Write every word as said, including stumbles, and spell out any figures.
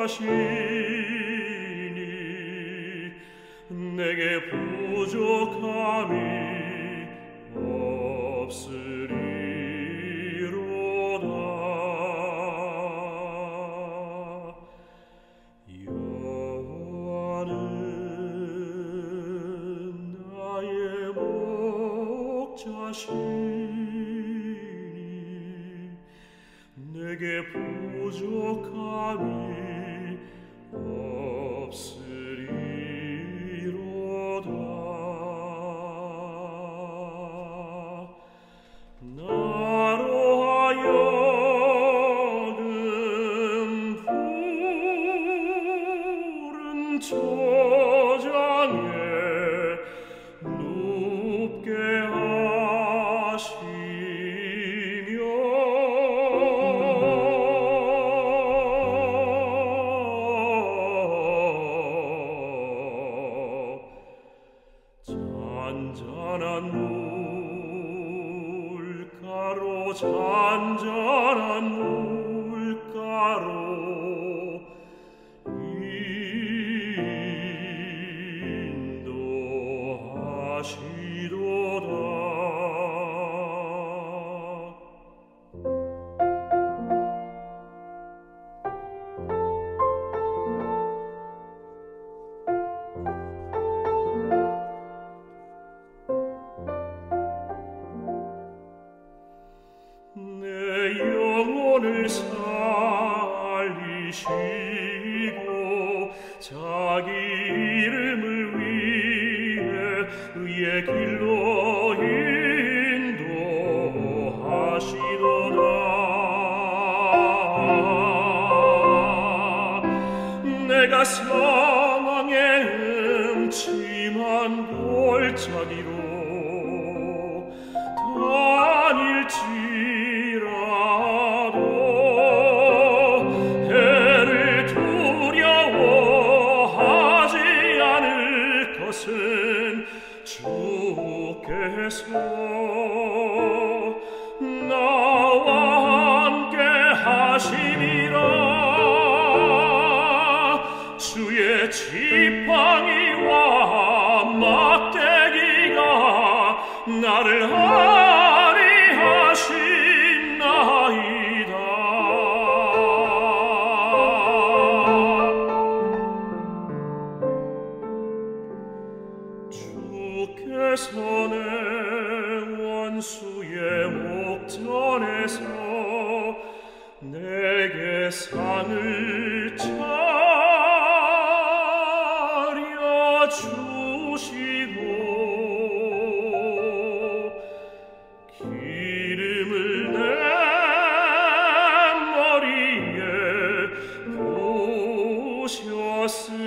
목자시니 내게 부족함이 없으리로다. 여호와는 나의 목자시니 내게 부족함이 없으리로다. 나로 하여금 푸른 초장에 눕게 하시며 잔잔한 물가로 잔잔한 물가로 인도하시도다. 내 영혼을 살리시고 자기 이름을 위해 의의 길로 인도하시도다. 내가 사망의 음침한 골짜기로 다닐지라도 해를 두려워하지 않을 것은 주께서 나와 함께 하시니라. 주의 지팡이와 막대기가 나를 아리하신나이다. 주께서 내 원수의 목전에서 내게 상을 차려주시고 기름을 내 머리에 부으셨으니